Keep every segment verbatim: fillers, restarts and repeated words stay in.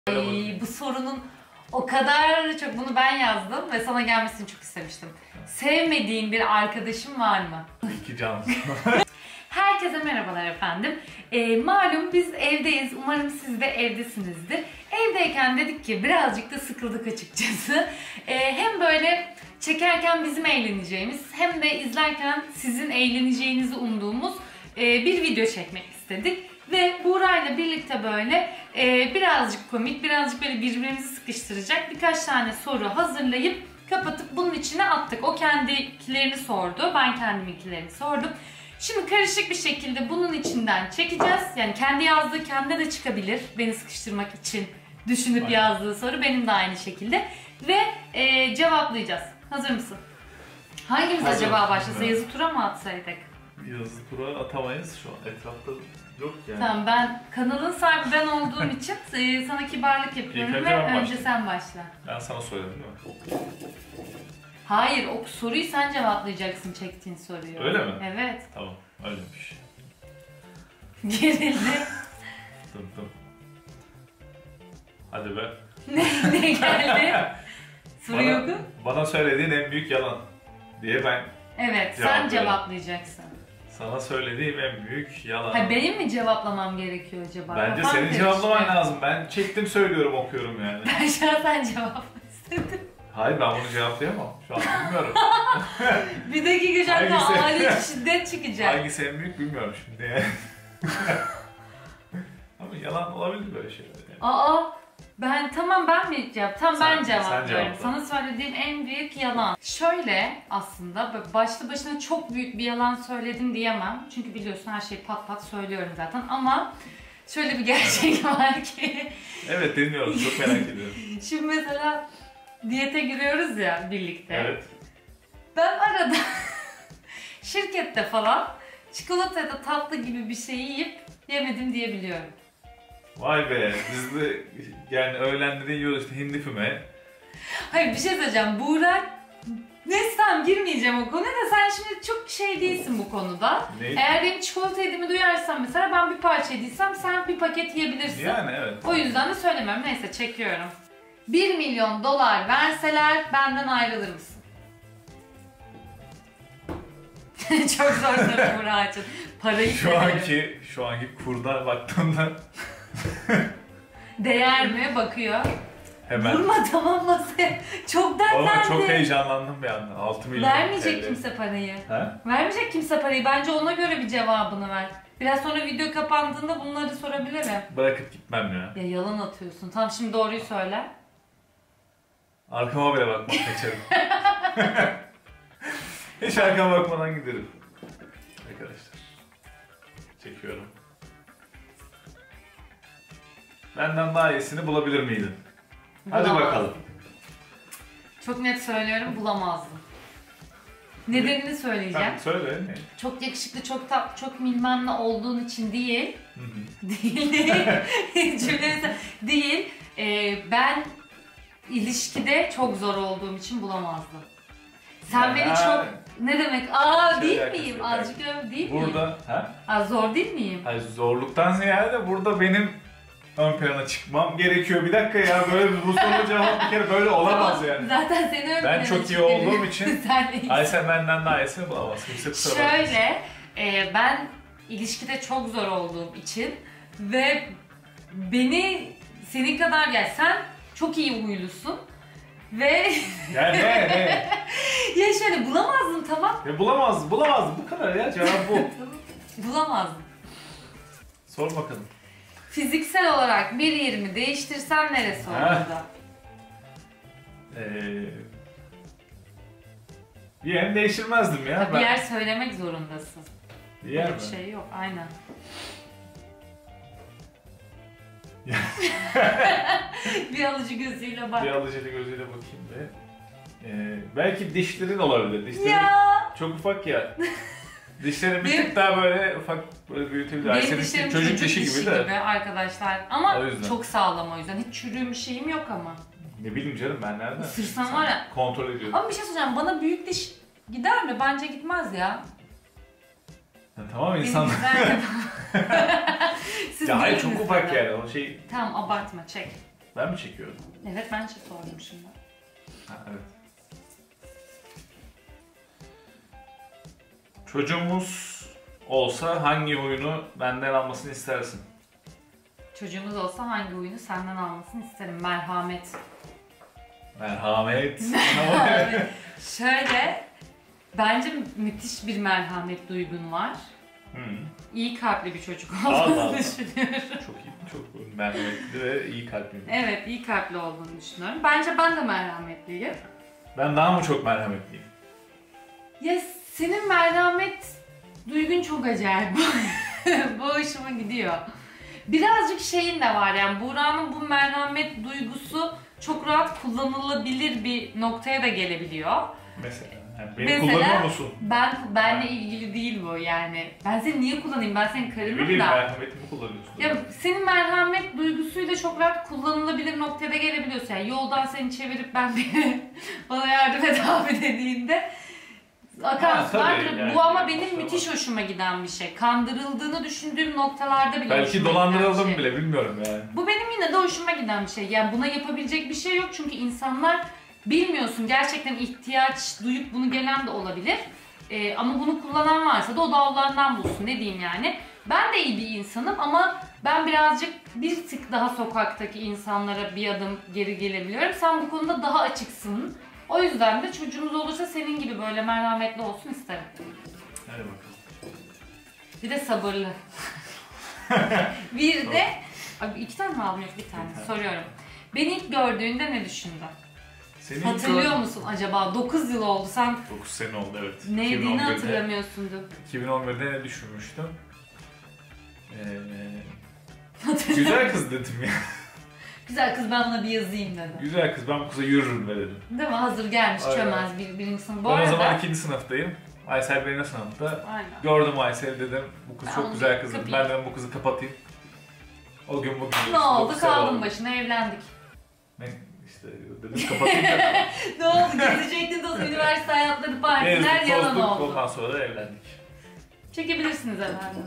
Ay, bu sorunun o kadar çok, bunu ben yazdım ve sana gelmesini çok istemiştim. Sevmediğin bir arkadaşın var mı? İki can. Herkese merhabalar efendim. Ee, malum biz evdeyiz. Umarım siz de evdesinizdir. Evdeyken dedik ki birazcık da sıkıldık açıkçası. Ee, hem böyle çekerken bizim eğleneceğimiz hem de izlerken sizin eğleneceğinizi umduğumuz e, bir video çekmek istedik. Ve Buğra'yla birlikte böyle e, birazcık komik, birazcık böyle birbirimizi sıkıştıracak birkaç tane soru hazırlayıp kapatıp bunun içine attık. O kendikilerini sordu, ben kendiminkilerini sordum. Şimdi karışık bir şekilde bunun içinden çekeceğiz. Yani kendi yazdığı kendine de çıkabilir. Beni sıkıştırmak için düşünüp Aynen. yazdığı soru benim de aynı şekilde. Ve e, cevaplayacağız. Hazır mısın? Hangimiz Hazır. acaba başlasa? Yazı tura mı atsaydık? Yazı tura atamayız şu an. Etrafta yok yani. Tamam, ben kanalın sahibi ben olduğum için sana kibarlık yapıyorum ve önce başla. sen başla. Ben sana söyledim değil mi? Hayır, o soruyu sen cevaplayacaksın, çektiğin soruyu. Öyle mi? Evet. Tamam, öyleymiş. Gerildi. Dım dım. Hadi be. ne, ne geldi? Soruyu oku. Bana söylediğin en büyük yalan diye ben Evet, sen cevaplayacaksın. Sana söylediğim en büyük yalan. Ha, benim mi cevaplamam gerekiyor acaba? Bence Kafam senin cevaplaman lazım. Ben çektim söylüyorum, okuyorum yani. Ben şu an sen cevapla istedim. Hayır, ben bunu cevaplayamam. Şu an bilmiyorum. Bir dakika canım, aile şiddet çıkacak. Hangisi en büyük bilmiyorum şimdi yani. Ama yalan olabilir böyle şeyler yani. Aa, ben tamam ben mi cevap? Tamam sen, ben cevaplıyorum. Sen Sana söylediğim en büyük yalan. Şöyle aslında başlı başına çok büyük bir yalan söyledim diyemem. Çünkü biliyorsun her şeyi pat pat söylüyorum zaten ama şöyle bir gerçek var ki. Evet, dinliyorum, çok merak ediyorum. Şimdi mesela diyete giriyoruz ya birlikte. Evet. Ben arada şirkette falan çikolata ya da tatlı gibi bir şey yiyip yemedim diyebiliyorum. Vay be, biz de yani öğlenleri yiyoruz işte hindi füme. Hayır, bir şey söyleyeceğim. Buğra, neyse tamam girmeyeceğim o konuya da sen şimdi çok şey değilsin bu konuda. Neydi? Eğer benim çikolata yediğimi duyarsan mesela ben bir parça yediysem sen bir paket yiyebilirsin. Yani evet. O yüzden de söylemiyorum. Neyse, çekiyorum. bir milyon dolar verseler benden ayrılır mısın? Çok zor soru Buğra'cığım. Parayı şu anki şu anki kurdan baktığımda değer mi? Bakıyor. Hemen. Vurma tamam masaya. Çok dertlendi. Çok heyecanlandım bir anda. altı milyon. Vermeyecek kimse parayı. He? Vermeyecek kimse parayı. Bence ona göre bir cevabını ver. Biraz sonra video kapandığında bunları sorabilirim. Bırakıp gitmem ya. Ya yalan atıyorsun. Tamam, şimdi doğruyu söyle. Arkama bile bakmak kaçarım. Hiç arkama bakmadan giderim. Arkadaşlar. Çekiyorum. Benden daha iyisini bulabilir miydin? Hadi Bulamazdım. bakalım. Çok net söylüyorum, bulamazdım. Nedenini söyleyeceğim. Tamam, söyle. Ne? Çok yakışıklı, çok tatlı, çok bilmem ne olduğun için değil. Hı hı. Değil, değil. Cümlesi değil. Ee, ben ilişkide çok zor olduğum için bulamazdım. Sen ya, beni çok... Ne demek? Aa, şey değil miyim? Azıcık öyle değil miyim? Burada, ha? Aa, zor değil miyim? Hayır, zorluktan ziyade burada benim ön plana çıkmam gerekiyor. Bir dakika ya, böyle bu sorunun cevabı bir kere böyle olamaz tamam, yani. Zaten seni ön Ben çok iyi olduğum için ay sen benden daha iyisini bulamazsın. Kimse kusura bakmasın. Şöyle, e, ben ilişkide çok zor olduğum için ve beni senin kadar, yani sen çok iyi huylusun ve ya ne ne? ya şöyle bulamazdım, tamam. Ya bulamazdım, bulamazdım, bu kadar ya, cevap bu. Bulamazdım. Sor bakalım. Fiziksel olarak bir yerimi değiştirsen neresi olurdu? Ee, bir yerini değiştirmezdim ya. Bir ben... yer söylemek zorundasın. Bir yer Öyle mi? bir şey yok, aynen. Bir alıcı gözüyle bak. Bir alıcı gözüyle bakayım be. Ee, belki dişlerin olabilir. Dişlerin ya. çok ufak ya. Dişlerin bir Benim, tık daha böyle ufak, böyle büyütebilir. Benim dişlerim çocuk, çocuk dişi, dişi gibi, de. gibi arkadaşlar. Ama çok sağlam o yüzden. Hiç çürüğüm bir şeyim yok ama. Ne bileyim canım, ben nereden? Isırsam var ya. Kontrol ediyorum. Ama bir şey söyleyeceğim, bana büyük diş gider mi? Bence gitmez ya. Ya tamam insan. Ya hayır, çok ufak yani o şey. Tamam, abartma, çek. Ben mi çekiyorum? Evet, ben şey sordum şimdi. Ha, evet. Çocuğumuz olsa hangi oyunu benden almasını istersin? Çocuğumuz olsa hangi oyunu senden almasını isterim? Merhamet. Merhamet. Şöyle, bence müthiş bir merhamet duygun var. Hmm. İyi kalpli bir çocuk Allah olduğunu Allah. düşünüyorum. Çok iyi, çok merhametli ve iyi kalpliyim. Evet, iyi kalpli olduğunu düşünüyorum. Bence ben de merhametliyim. Ben daha mı çok merhametliyim? Ya senin merhamet duygun çok acayip. Bu hoşuma gidiyor. Birazcık şeyin de var yani Buğra'nın bu merhamet duygusu çok rahat kullanılabilir bir noktaya da gelebiliyor. Mesela. Yani beni Mesela, kullanıyor musun? Ben benle ilgili değil bu yani. Ben seni niye kullanayım? Ben senin karınım Bileyim, da. merhametimi kullanıyorsun. Ya senin merhamet duygusuyla çok rahat kullanılabilir noktada gelebiliyorsun. Yani yoldan seni çevirip ben bir bana yardım et abi dediğinde akan Ha, sular. tabii, yani, bu ama benim kusura müthiş bak. hoşuma giden bir şey. Kandırıldığını düşündüğüm noktalarda bile Belki hoşuma giden dolandırıldım bir şey. bile bilmiyorum yani. Bu benim yine de hoşuma giden bir şey. Yani buna yapabilecek bir şey yok çünkü insanlar bilmiyorsun gerçekten ihtiyaç duyup bunu gelen de olabilir. Ee, ama bunu kullanan varsa da o da Allah'ından bulsun ne diyeyim yani. Ben de iyi bir insanım ama ben birazcık bir tık daha sokaktaki insanlara bir adım geri gelebiliyorum. Sen bu konuda daha açıksın. O yüzden de çocuğumuz olursa senin gibi böyle merhametli olsun isterim. Hadi bakalım. Bir de sabırlı. Bir de... Abi iki tane mi aldım yok bir tane? Bir tane. Soruyorum. Beni ilk gördüğünde ne düşündün? Senin Hatırlıyor ilk musun acaba? dokuz yıl oldu. Sen dokuz sene oldu evet. ne iki bin on yediğini birde hatırlamıyorsundur. iki bin on birde ne düşünmüştüm? Ee, Hatırlamıyorum. güzel kız dedim ya. Güzel kız ben buna bir yazayım dedi. Güzel kız ben bu kıza yürürüm be dedim. Değil mi? Hazır gelmiş Aynen. çömez bir, birinci sınıf. Bu Ben arada... o zaman ikinci sınıftayım. Aysel birinci sınıfta. Aynen. Gördüm Aysel'i dedim. Bu kız Ben çok onu güzel kız dedim. kapayım. Ben dedim bu kızı kapatayım. O gün bugün. Ne oldu? dokuz sene Kaldın oldu. başına evlendik. Ne işte dedim kapatayım da. Ne oldu? Gezecektin de o üniversite hayatları partiler Gezdik, yalan tozduk, oldu. ondan sonra da evlendik. Çekebilirsiniz efendim.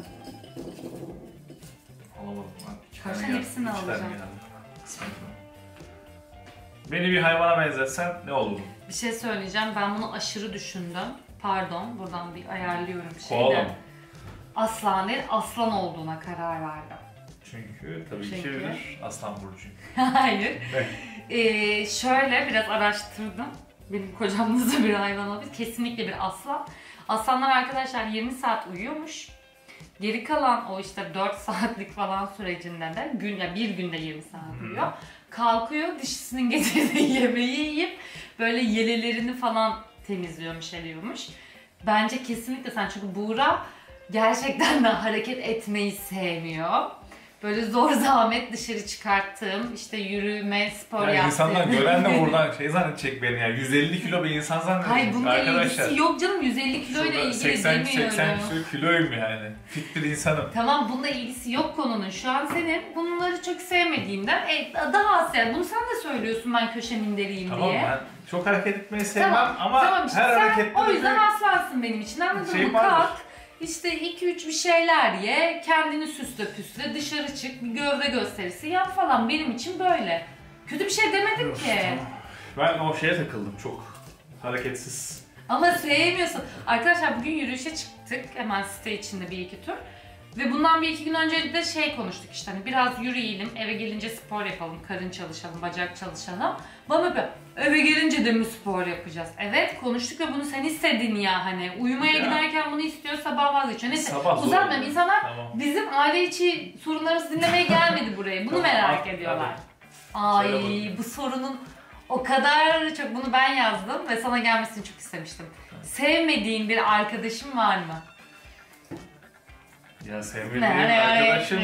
Alamadım lan. İki Kaç tane tane geldi, hepsini iki tane alacağım. geldi. Kısmet mi? Beni bir hayvana benzetsen ne olurdu? Bir şey söyleyeceğim. Ben bunu aşırı düşündüm. Pardon. Buradan bir ayarlıyorum Koala şeyden. mı? Aslan değil, aslan olduğuna karar verdim. Çünkü tabii Çünkü? ki bir aslan burcu. Hayır. Ne? Ee, şöyle biraz araştırdım. Benim kocam nasıl bir hayvan olabilir? Kesinlikle bir aslan. Aslanlar arkadaşlar yirmi saat uyuyormuş. Geri kalan o işte dört saatlik falan sürecinde de gün ya bir günde yirmi saat uyuyor. Kalkıyor dişisinin getirdiği yemeği yiyip böyle yelelerini falan temizliyormuş, ediyormuş. Bence kesinlikle sen çünkü Buğra gerçekten de hareket etmeyi sevmiyor. Böyle zor zahmet dışarı çıkarttığım, işte yürüme, spor Yani yaptığım. insanlar gören de buradan şey zannedecek beni ya. yüz elli kilo bir insan zannedecek. Hayır bununla Arkadaşlar. ilgisi yok canım, yüz elli kiloyla Şurada ilgili seksen demiyorum. seksen kiloyum yani. Fit bir insanım. Tamam bununla ilgisi yok konunun. Şu an senin bunları çok sevmediğinden e, daha az yani. Bunu sen de söylüyorsun ben köşe minderiyim Tamam diye. ben çok hareket etmeyi sevmem Tamam, ama tamam işte her sen harekette o de yüzden bir aslansın benim için anladın şey mı? vardır. Kalk, işte iki üç bir şeyler ye, kendini süsle püsle, dışarı çık, bir gövde gösterisi yap falan. Benim için böyle. Kötü bir şey demedim Of, ki. ben o şeye takıldım çok. Hareketsiz. Ama sevmiyorsun. Arkadaşlar bugün yürüyüşe çıktık. Hemen site içinde bir iki tur. Ve bundan bir iki gün önce de şey konuştuk işte hani biraz yürüyelim, eve gelince spor yapalım, karın çalışalım, bacak çalışalım. Bana böyle eve gelince de mi spor yapacağız? Evet konuştuk ve bunu sen istedin ya hani. Uyumaya Ya. giderken bunu istiyor, sabah vazgeçiyor. Neyse Sabah zor uzatmayalım. oluyor. İnsanlar Tamam. bizim aile içi sorunlarımızı dinlemeye gelmedi buraya. Bunu Tamam, merak hadi, ediyorlar. hadi. Söyle Ay bakayım. bu sorunun o kadar çok bunu ben yazdım ve sana gelmesini çok istemiştim. Sevmediğin bir arkadaşın var mı? Ya sevmediğim arkadaşım.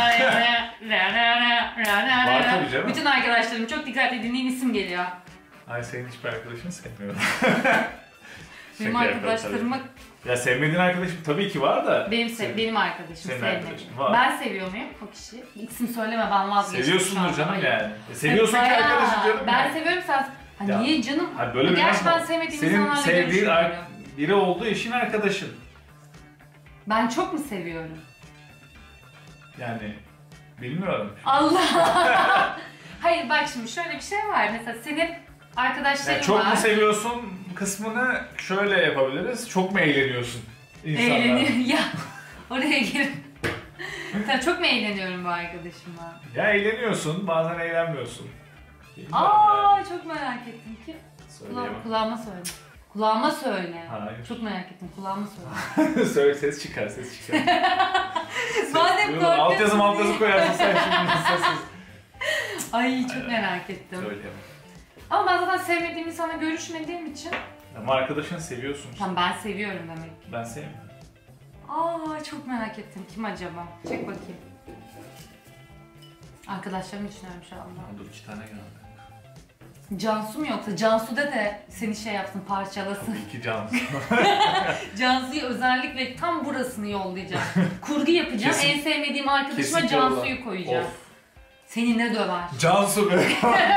Var tabii canım. Bütün arkadaşlarım çok dikkatli dinleyin isim geliyor. Ay senin hiçbir arkadaşını sevmiyorum. Benim Şaka yapıyorum arkadaşlarıma tabii. Ya sevmediğin arkadaşım tabii ki var da. benim sev, Sev- benim arkadaşım Senin sevmedi. arkadaşın var. Ben seviyor muyum o kişiyi? İsim söyleme ben vazgeçtim. Seviyorsundur şu canım anda. yani. E, seviyorsun ki Bayağı. arkadaşım canım. Ben yani. seviyorum sen. Ha, Ya, niye canım? Hani böyle bir Gerçekten laf var. sevmediğim Senin insanlarla sevdiğin görüşmüyorum. ar- biri olduğu eşin arkadaşın. Ben çok mu seviyorum? Yani bilmiyorum. Allah! Hayır bak şimdi şöyle bir şey var. Mesela senin arkadaşların Yani çok var. mu seviyorsun kısmını şöyle yapabiliriz. Çok mu eğleniyorsun insanlar? Eğleniyor. Ya oraya gir. Sen çok mu eğleniyorum bu arkadaşımla? Ya eğleniyorsun, bazen eğlenmiyorsun. Bilmiyorum Aa yani. çok merak ettim ki. Söyleyemem. Kula- kulağıma söyle. Kulağıma söyle. Hayır. Çok merak ettim. Kulağıma söyle. Söyle, ses çıkar, ses çıkar. Madem Duyalım, alt yazı korkuyorsun alt yazı diye. koyarsın sen şimdi sessiz. Ay çok merak ettim. Söyleyemem. Ama ben zaten sevmediğim insanla görüşmediğim için. Ama arkadaşını seviyorsun. Tamam ben seviyorum demek ki. Ben sevmiyorum. Aa çok merak ettim. Kim acaba? Çek bakayım. Arkadaşlarımı düşünüyorum şu anda. Dur iki tane geldi. Cansu mu yoksa? Cansu'da da seni şey yapsın, parçalasın. İki can. Cansu'yu özellikle tam burasını yollayacağım. Kurgu yapacağım. Kesin- En sevmediğim arkadaşıma kesin Cansu'yu yolla. koyacağım. Of. Seni ne döver? Cansu be.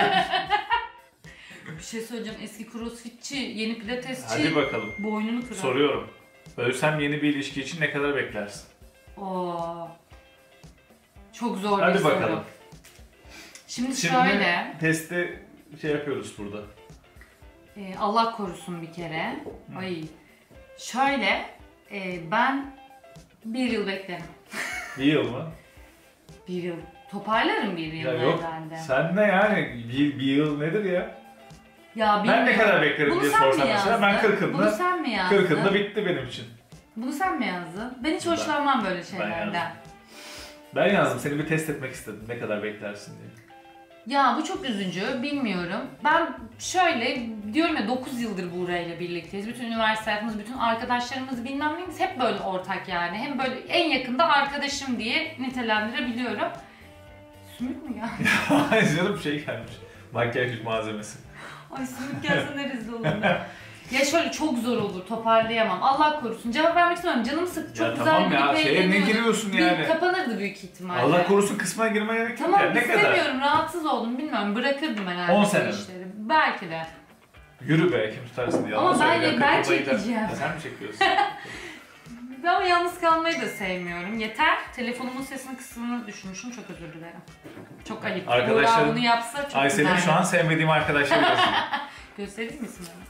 Bir şey söyleyeceğim. Eski crossfitçi, yeni pilatesçi. Hadi bakalım. Boynunu kırar. Soruyorum. Ölsem yeni bir ilişki için ne kadar beklersin? Oo. Çok zor Hadi bir soru. bakalım. Şimdi, Şimdi şöyle. testi şey yapıyoruz burada. e, Allah korusun bir kere. Ay. Şöyle. e, ben bir yıl beklerim. Bir yıl mı? Bir yıl. Toparlarım bir yıl Ya yok. herhalde. Sen ne yani? Bir, bir yıl nedir ya? Ya Ben ne bilmiyorum. kadar beklerim Bunu diye sen mi sorsam mesela yazdın? ben kırkında. Bunu sen mi yazdın? Kırkında bitti benim için. Bunu sen mi yazdın? Ben hiç Ben- hoşlanmam böyle Ben şeylerden. yazdım. Ben yazdım. Seni bir test etmek istedim. Ne kadar beklersin diye. Ya bu çok üzücü, bilmiyorum. Ben şöyle diyorum ya dokuz yıldır Buğra ile birlikteyiz. Bütün üniversite hayatımız, bütün arkadaşlarımız bilmem neyimiz hep böyle ortak yani. Hem böyle en yakında arkadaşım diye nitelendirebiliyorum. Sümük mü ya? Hayır canım şey gelmiş. Makyaj malzemesi. Ay sümük gelse ne rezil olurum ya. Ya şöyle çok zor olur, toparlayamam. Allah korusun. Cevap vermek istemiyorum. Canım sık çok Ya güzel tamam bir ya, şeye ne eğleniyordum. giriyorsun Bir yani? kapanırdı büyük ihtimalle. Allah korusun kısmına girmeye gerek yok Tamam ya. Ne kadar? istemiyorum, rahatsız oldum bilmiyorum. Bırakırdım herhalde on bu sene mi? işleri. Belki de. Yürü be kim tutarsın diye. Ama Allah ben- söyle, ben kırkında gider. çekeceğim. Ya sen mi çekiyorsun? Ben ama yalnız kalmayı da sevmiyorum. Yeter. Telefonumun sesini kısmını düşürmüşüm. Çok özür dilerim. Çok ayıp. Arkadaşlarım- Buğra bunu yapsa çok Aysel'in güzel. şu an sevmediğim arkadaşları yazıyor. Gösterir misin bana?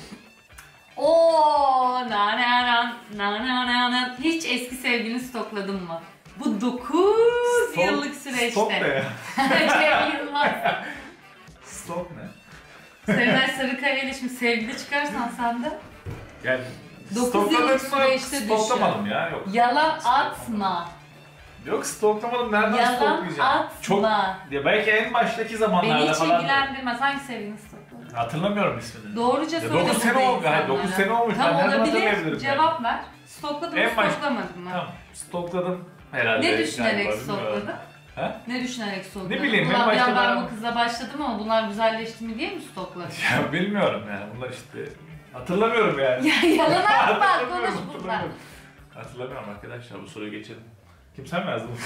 Ooo na na na na na na na. Hiç eski sevgilini stokladın mı? Bu dokuz Stok- yıllık süreçte. Stok ne ya? Cem Yılmaz. Stok ne? Serenay Sarıkaya ile şimdi sevgili çıkarsan sen de. Yani Dokuz stokladım yıllık mı? süreçte Stoklamadım ya yok. Yalan atma. Yok stoklamadım nereden Yalan stoklayacağım? atma. Çok ya belki en baştaki Beni zamanlarda hiç falan. ilgilendirmez. Hangi sevgilini stokladın? Hatırlamıyorum ismini. Doğruca Ya söyle. dokuz burada sene oldu. Yani insanlara. dokuz sene olmuş. Tam Ben nereden olabilir. hatırlayabilirim Cevap ver. Stokladım mı En baş- stoklamadım mı? Tamam stokladım herhalde. Ne düşünerek galiba, bilmiyorum. stokladın? Ha? Ne düşünerek stokladın? Ne bileyim, en Ulan bir başta an ben ben- bu kızla başladım ama bunlar güzelleşti mi diye mi stokladın? Ya bilmiyorum yani bunlar işte hatırlamıyorum yani. Ya yalan atma Hatırlamıyorum, konuş burada. hatırlamıyorum. Hatırlamıyorum arkadaşlar bu soruyu geçelim. Kim sen mi yazdın?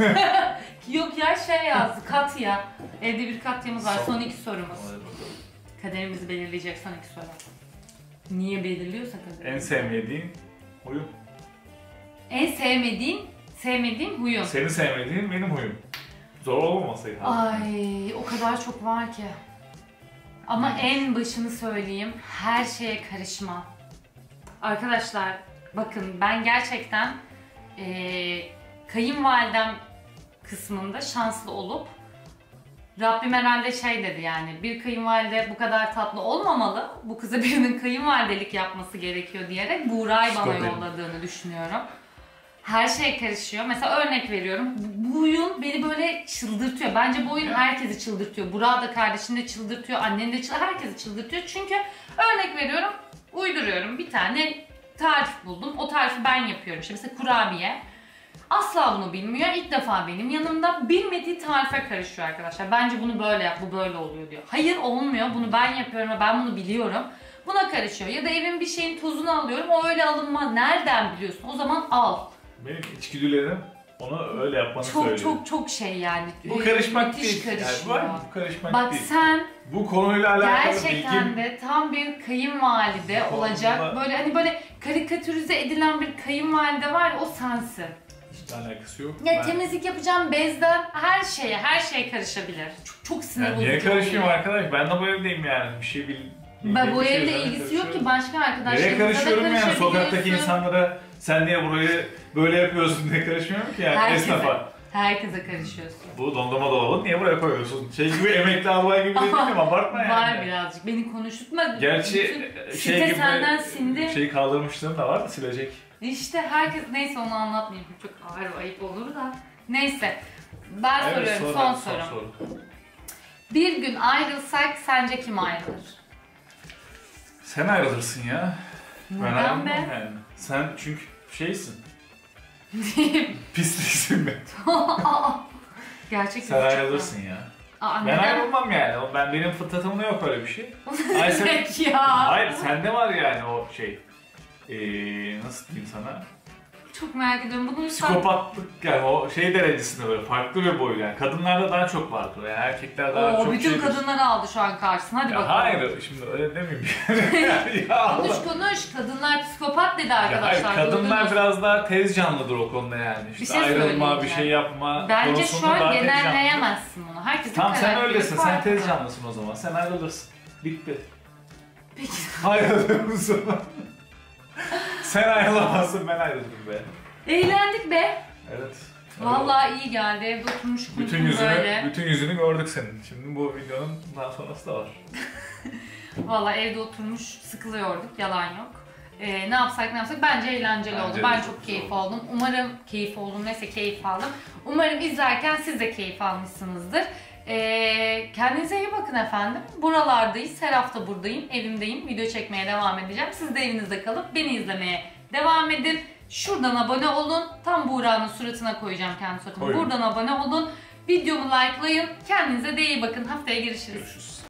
Yok ya şey yazdı Katya. Evde bir Katya'mız var. Son- Son iki sorumuz. Hadi bakalım. Kaderimizi belirleyecek son iki soru. Niye belirliyorsa kaderimizi. En sevmediğin huyum. En sevmediğin, sevmediğin huyun. Seni sevmediğin benim huyum. Zor olmamasaydı. Ay o kadar çok var ki. Ama en başını söyleyeyim, her şeye karışma. Arkadaşlar bakın ben gerçekten eee kayınvalidem kısmında şanslı olup Rabbim herhalde şey dedi yani bir kayınvalide bu kadar tatlı olmamalı. Bu kıza birinin kayınvalidelik yapması gerekiyor diyerek Buğra'yı bana Stop edin. yolladığını düşünüyorum. Her şey karışıyor. Mesela örnek veriyorum. Bu oyun beni böyle çıldırtıyor. Bence bu oyun herkesi çıldırtıyor. Burak da kardeşini de çıldırtıyor. Anneni de çıldırtıyor. Herkesi çıldırtıyor. Çünkü örnek veriyorum. Uyduruyorum. Bir tane tarif buldum. O tarifi ben yapıyorum. İşte mesela kurabiye. Asla bunu bilmiyor. İlk defa benim yanımda bilmediği tarife karışıyor arkadaşlar. Bence bunu böyle yap, bu böyle oluyor diyor. Hayır olmuyor. Bunu ben yapıyorum ve ben bunu biliyorum. Buna karışıyor. Ya da evin bir şeyin tozunu alıyorum. O öyle alınmaz. Nereden biliyorsun? O zaman al. Benim içgüdülerim onu öyle yapmanı Çok söylüyor. çok çok şey yani. Bu Ee, karışmak müthiş değil. Yani karışıyor. var, bu karışmak Bak değil. sen Bu konuyla alakalı gerçekten bilgim de tam bir kayınvalide Bu konuda- olacak. Böyle hani böyle karikatürize edilen bir kayınvalide var ya o sensin. Hiç alakası yok. Ya Ben... temizlik yapacağım bezden her şeye, her şeye karışabilir. Çok, çok sinir Yani bozucu. niye karışayım oluyor. arkadaş? Ben de bu evdeyim yani. Bir şey bil... Ben bu bir şey evle zaten ilgisi yok ki, karışıyorum. başka Nereye arkadaşlarımıza da karışıyorum yani? Sokaktaki karışabiliyorsun. insanlara sen niye burayı böyle yapıyorsun diye karışmıyorum ki yani Herkese. esnafa. Herkese karışıyorsun. Bu dondurma dolabını niye buraya koyuyorsun? Şey gibi emekli albay gibi değil mi? Abartma yani. Var birazcık. Beni konuşturma. Gerçi Bütün şey site gibi senden sindi. şey kaldırmışlığım da var da silecek. İşte herkes, neyse onu anlatmayayım. Çok ağır, ayıp olur da. Neyse. Ben Evet, soruyorum, sonra- son son sorum. soru. Bir gün ayrılsak sence kim ayrılır? Sen ayrılırsın ya. Ben Neden ayrılmam be? yani. Sen çünkü şeysin. Pisliksin be. Gerçekten Sen çok- ayrılırsın ya. Aa, Ben neden? ayrılmam yani. O- Ben benim fıtratımda yok öyle bir şey. Ay sen, Peki ya. hayır sende var yani o şey. Ee, nasıl diyeyim sana? Çok merak ediyorum. Bunu lütfen... Psikopatlık yani o şey derecesinde böyle farklı bir boyut yani. Kadınlarda daha çok vardır yani erkekler daha Oo, çok bütün şeydir. kadınları aldı şu an karşısına. Hadi Ya bakalım. hayır şimdi öyle demeyeyim yani. ya Allah. Konuş konuş. Kadınlar psikopat dedi Ya hayır arkadaşlar. kadınlar duydunuz. biraz daha tez canlıdır o konuda yani. İşte Bir şey ayrılma, bir söyleyeceğim. şey yapma Bence şu konusunda daha an tez canlıdır. genelleyemezsin bunu. Herkesin Tamam sen karakteri öylesin, sen farklı. tez canlısın o zaman. Sen ayrılırsın. Bitti. Peki. Ayrılıyorsun. Sen ayrılamazsın, ben ayrıldım be. Eğlendik be. Evet. Vallahi iyi geldi. Evde oturmuş bütün kuytum yüzünü, böyle. bütün yüzünü gördük senin. Şimdi bu videonun daha sonrası da var. Vallahi evde oturmuş sıkılıyorduk. Yalan yok. Ee, ne yapsak ne yapsak bence eğlenceli Bence oldu. de Ben çok çok güzel keyif oldu. oldum. Umarım keyif oldum. Neyse keyif aldım. Umarım izlerken siz de keyif almışsınızdır. Ee, kendinize iyi bakın efendim. Buralardayız. Her hafta buradayım. Evimdeyim. Video çekmeye devam edeceğim. Siz de evinizde kalıp beni izlemeye devam edin. Şuradan abone olun. Tam Buğra'nın suratına koyacağım kendi suratımı. Koyun. Buradan abone olun. Videomu likelayın. Kendinize de iyi bakın. Haftaya görüşürüz. Görüşürüz.